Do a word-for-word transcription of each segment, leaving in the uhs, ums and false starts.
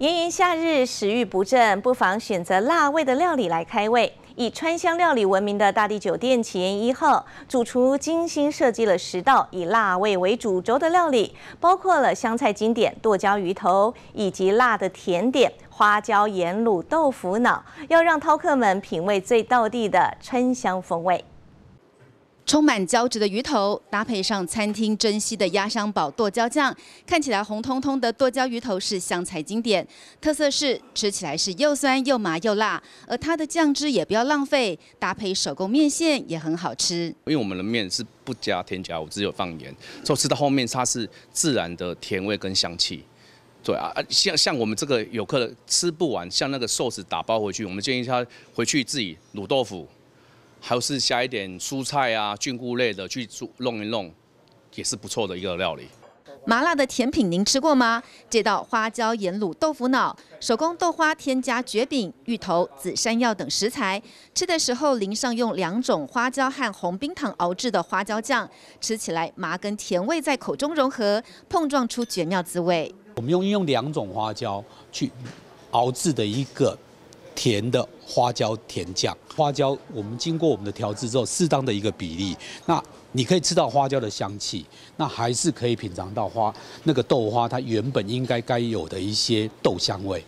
炎炎夏日，食欲不振，不妨选择辣味的料理来开胃。以川香料理闻名的大地酒店奇岩一号，主厨精心设计了十道以辣味为主轴的料理，包括了湘菜经典剁椒鱼头，以及辣的甜点花椒盐卤豆腐脑，要让饕客们品味最道地的川香风味。 充满胶质的鱼头，搭配上餐厅珍稀的鸭香堡剁椒酱，看起来红彤彤的剁椒鱼头是湘菜经典，特色是吃起来是又酸又麻又辣，而它的酱汁也不要浪费，搭配手工面线也很好吃。 因为我们的面是不加添加物，只有放盐，所以吃到后面它是自然的甜味跟香气。 对啊，像像我们这个有客人吃不完，像那个寿司打包回去，我们建议他回去自己卤豆腐，还有是加一点蔬菜啊、菌菇类的去煮弄一弄，也是不错的一个料理。 麻辣的甜品您吃过吗？这道花椒盐卤豆腐脑，手工豆花添加蕨饼、芋头、紫山药等食材，吃的时候淋上用两种花椒和红冰糖熬制的花椒酱，吃起来麻跟甜味在口中融合，碰撞出绝妙滋味。 我们用用两种花椒去熬制的一个甜的花椒甜酱，花椒我们经过我们的调制之后，适当的一个比例，那你可以吃到花椒的香气，那还是可以品尝到花那个豆花它原本应该该有的一些豆香味。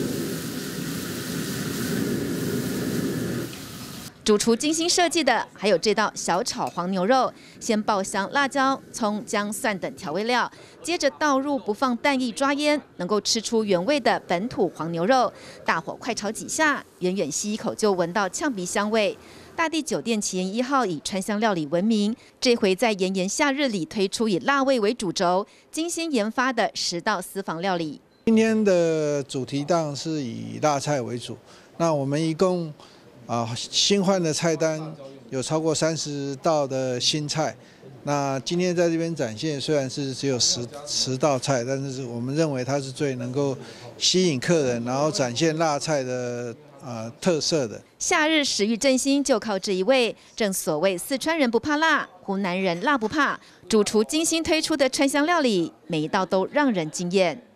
主厨精心设计的，还有这道小炒黄牛肉，先爆香辣椒、葱、姜、蒜等调味料，接着倒入不放蛋液抓腌，能够吃出原味的本土黄牛肉。大火快炒几下，远远吸一口就闻到呛鼻香味。大地酒店奇岩一号以川香料理闻名，这回在炎炎夏日里推出以辣味为主轴，精心研发的十道私房料理。 今天的主题档是以辣菜为主，那我们一共。 啊，新换的菜单有超过三十道的新菜。那今天在这边展现，虽然是只有十十道菜，但是我们认为它是最能够吸引客人，然后展现辣菜的呃特色的。 夏日食欲振兴，就靠这一味。正所谓四川人不怕辣，湖南人辣不怕。主厨精心推出的川香料理，每一道都让人惊艳。